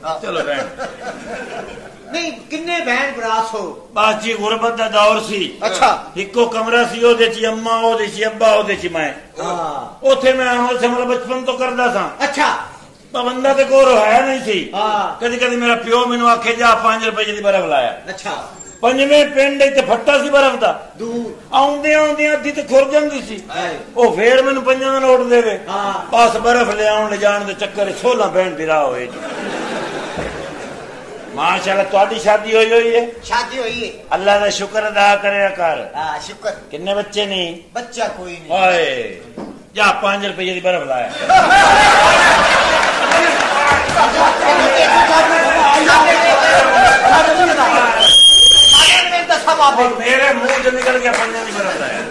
चलो बहन नहीं किन्ने बहन भरा सो बस जी गुरबत दा दौर सी अच्छा इको कमरा सी ओदे च अम्मा ओदे च अब्बा ओदे च मैं ओथे मैं से मतलब बचपन तो करदा सा अच्छा बंदा तो कोर है नहीं सी कदी कदी मेरा प्यो मैनू आखे जा 5 रुपए दी बर्फ लाया अच्छा पंजवें पिंड ते फट्टा सी बर्फ दा दूर आउंदे आउंदे अद्धी ते खुर जांदी सी ओ फेर मैनू 5 दा नोट देवे बस बर्फ ले आउण ले जाण दे चक्कर 16 बहन बिरा होए माशाअल्लाह तुहाडी शादी होई है शादी हुई है अल्लाह दा शुक्र अदा करया कर शुक्र किन्ने बच्चे नहीं बच्चा कोई नहीं ओए जा 5 रुपए दी बर्फ लाया मेरे मुंह से निकल गया 5 दी बर्फ लाया